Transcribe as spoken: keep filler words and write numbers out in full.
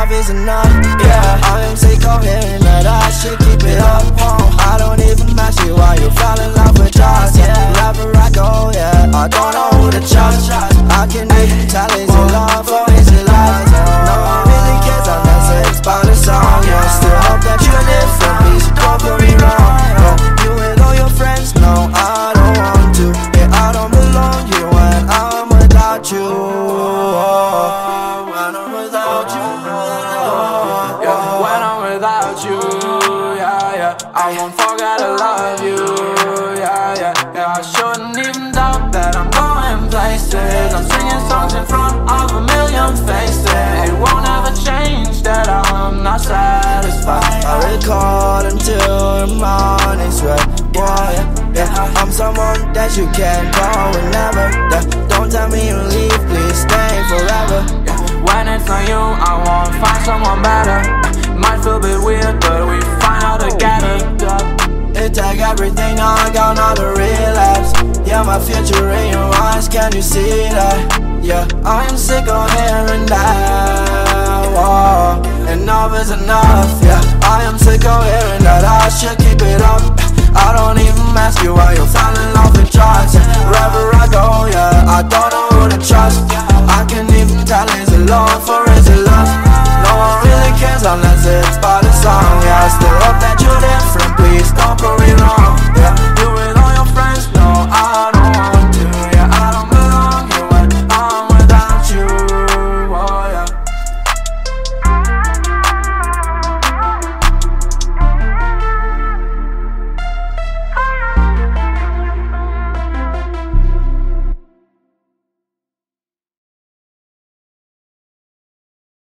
enough is enough, yeah. I am sick of hearing that I should keep it up. I don't even ask you why you fell in love with us, yeah. Wherever I go, yeah, I don't know who to trust. I can even tell is it love or is it lust. No one really cares unless it's by the song, yeah. Still hope that you live for peace, don't get me wrong, yeah. You with all your friends, no, I don't want to. Yeah, I don't belong here when I'm without you. When I'm without you, yeah. When I'm without you, yeah, yeah, I won't forget I love you, yeah, yeah, yeah. I shouldn't even doubt that I'm going places. I'm singing songs in front of a million faces. It won't ever change that I'm not satisfied. I record until the morning's right, boy, yeah, yeah. I'm someone that you can call whenever, yeah. Don't tell me you leave, please stay forever, yeah. When it's not you, I won't find someone better. Might feel a bit weird, but we find out together. It take everything I got, not a relapse. Yeah, my future in your eyes, can you see that? Yeah, I am sick of hearing that. Whoa, enough is enough, yeah. I am sick of hearing that I should keep it up. I don't even ask you why you fell in love with drugs. Wherever I go, yeah, I don't know who to trust. I can't even tell is it love or is it lust. No one really cares unless it's by the song, yeah. I still hope that you live